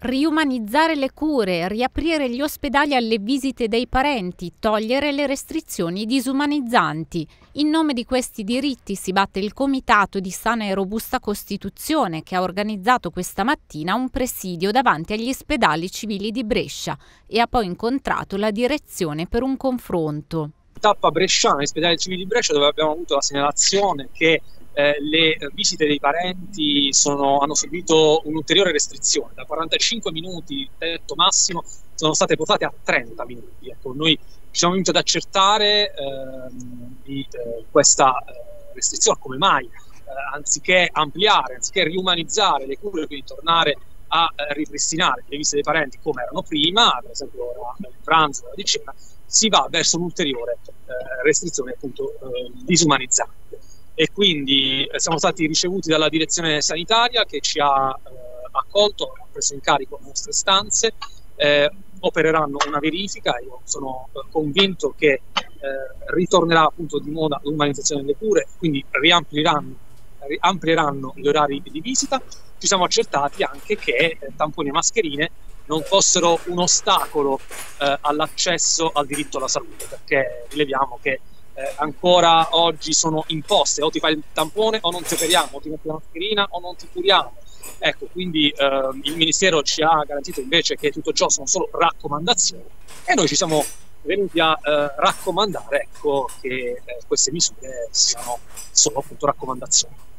Riumanizzare le cure, riaprire gli ospedali alle visite dei parenti, togliere le restrizioni disumanizzanti. In nome di questi diritti si batte il Comitato di Sana e Robusta Costituzione, che ha organizzato questa mattina un presidio davanti agli ospedali civili di Brescia e ha poi incontrato la direzione per un confronto. Tappa bresciana, agli ospedali civili di Brescia, dove abbiamo avuto la segnalazione che le visite dei parenti hanno subito un'ulteriore restrizione. Da 45 minuti, tetto massimo, sono state portate a 30 minuti. Ecco, noi ci siamo venuti ad accertare questa restrizione, come mai, anziché ampliare, anziché riumanizzare le cure, quindi tornare a ripristinare le visite dei parenti come erano prima, per esempio il pranzo, la di cena, si va verso un'ulteriore restrizione, appunto, disumanizzante. E quindi siamo stati ricevuti dalla direzione sanitaria, che ci ha accolto, ha preso in carico le nostre istanze, opereranno una verifica. Io sono convinto che ritornerà appunto di moda l'umanizzazione delle cure, quindi amplieranno gli orari di visita. Ci siamo accertati anche che tamponi e mascherine non fossero un ostacolo all'accesso al diritto alla salute, perché rileviamo che ancora oggi sono imposte: o ti fai il tampone o non ti operiamo, o ti metti la mascherina o non ti curiamo. Ecco, quindi il Ministero ci ha garantito invece che tutto ciò sono solo raccomandazioni, e noi ci siamo venuti a raccomandare, ecco, che queste misure siano solo appunto raccomandazioni.